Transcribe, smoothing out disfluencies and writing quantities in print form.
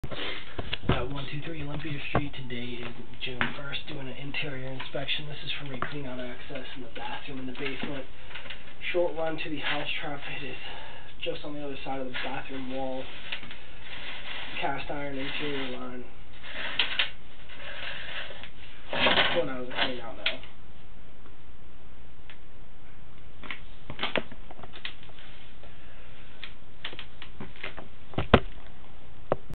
123 Olympia Street. Today is June 1st, doing an interior inspection. This is for me clean out access in the bathroom in the basement. Short run to the house trap. It is just on the other side of the bathroom wall. Cast iron interior line. Pulling out of the clean out now.